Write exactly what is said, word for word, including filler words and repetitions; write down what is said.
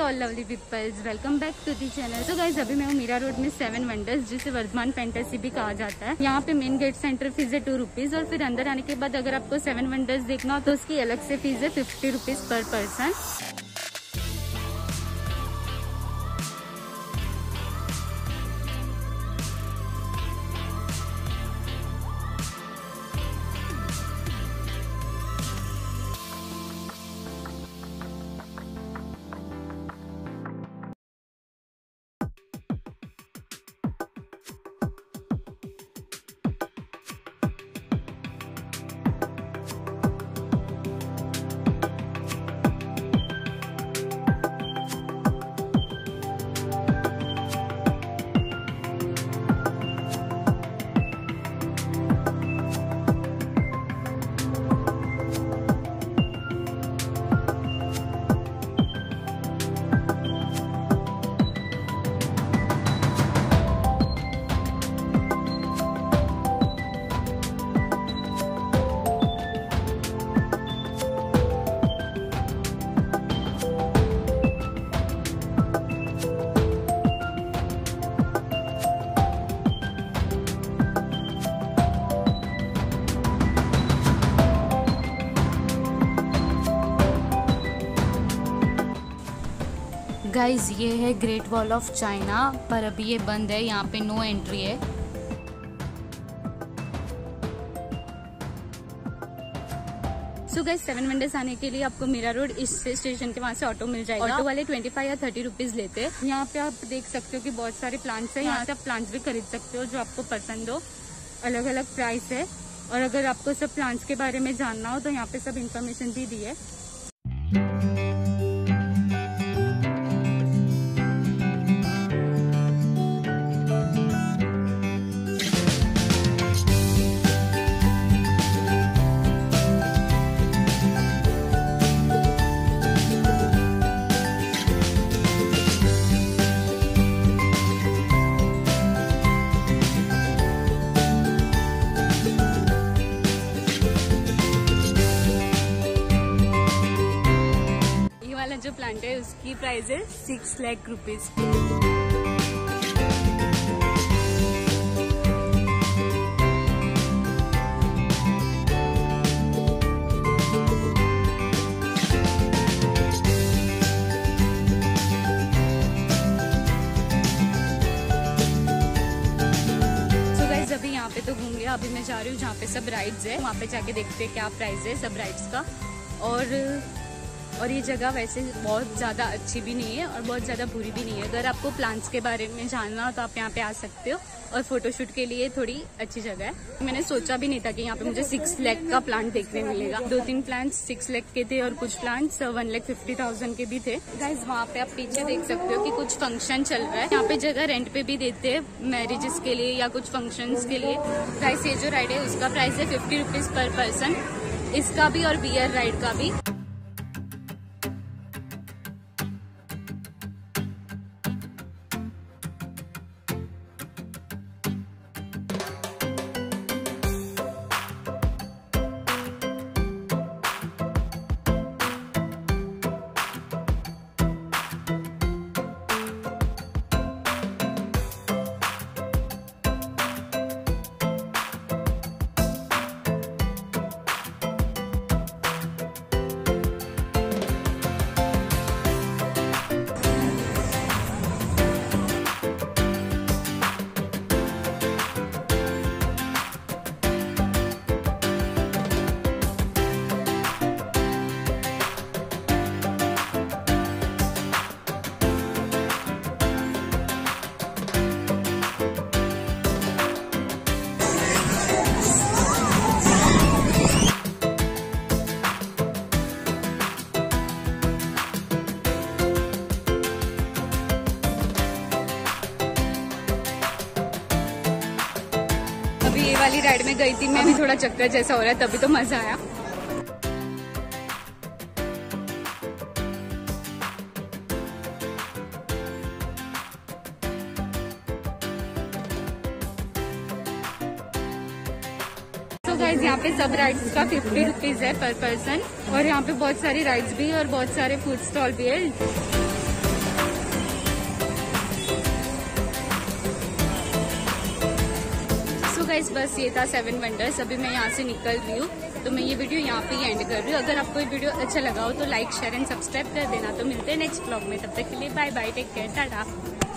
All lovely peoples, welcome back to the channel. तो guys अभी मैं हूँ मीरा रोड में सेवन वंडर्स, जिसे वर्धमान फैंटेसी भी कहा जाता है। यहाँ पे मेन गेट से एंटर फीस है टू रुपीज और फिर अंदर आने के बाद अगर आपको सेवन वंडर्स देखना हो तो उसकी अलग से फीस है fifty rupees per person. Guys ये है ग्रेट वॉल ऑफ चाइना, पर अभी ये बंद है, यहाँ पे नो एंट्री है। सो गाइज सेवन वंडर्स आने के लिए आपको मीरा रोड इस स्टेशन के वहाँ से ऑटो मिल जाएगा। ऑटो वाले ट्वेंटी फाइव या थर्टी रुपीज लेते हैं। यहाँ पे आप देख सकते हो कि बहुत सारे प्लांट्स है, यहाँ से आप प्लांट्स भी खरीद सकते हो जो आपको पसंद हो। अलग अलग प्राइस है और अगर आपको सब प्लांट्स के बारे में जानना हो तो यहाँ पे सब इन्फॉर्मेशन भी दी है। जो प्लांट है उसकी प्राइस है सिक्स लाख रुपीज। अभी यहाँ पे तो घूम लिया, अभी मैं जा रही हूँ जहाँ पे सब राइड्स है, वहाँ पे जाके देखते हैं क्या प्राइस है सब राइड्स का। और और ये जगह वैसे बहुत ज़्यादा अच्छी भी नहीं है और बहुत ज़्यादा बुरी भी नहीं है। अगर आपको प्लांट्स के बारे में जानना हो तो आप यहाँ पे आ सकते हो और फोटोशूट के लिए थोड़ी अच्छी जगह है। मैंने सोचा भी नहीं था कि यहाँ पे मुझे सिक्स लाख का प्लांट देखने मिलेगा। दो तीन प्लांट्स सिक्स लाख के थे और कुछ plants one lakh fifty thousand के भी थे। गाइज वहाँ पे आप पीछे देख सकते हो कि कुछ फंक्शन चल रहा है। यहाँ पे जगह रेंट पे भी देते हैं मैरिजेस के लिए या कुछ फंक्शन के लिए। प्राइस ये जो राइड है उसका प्राइस है फिफ्टी रुपीज पर पर्सन, इसका भी और बियर राइड का भी। ये वाली राइड में गई थी मैं भी, थोड़ा चक्कर जैसा हो रहा है, तभी तो मजा आया। तो गाइस यहाँ पे सब राइड्स का फिफ्टी रुपीज है पर पर्सन और यहाँ पे बहुत सारी राइड्स भी और बहुत सारे फूड स्टॉल भी है। गाइस बस ये था सेवन वंडर्स। अभी मैं यहाँ से निकल रही हूँ, तो मैं ये वीडियो यहाँ पे ही एंड कर रही हूँ। अगर आपको ये वीडियो अच्छा लगा हो तो लाइक शेयर एंड सब्सक्राइब कर देना। तो मिलते हैं नेक्स्ट ब्लॉग में, तब तक के लिए bye bye, take care, Tata.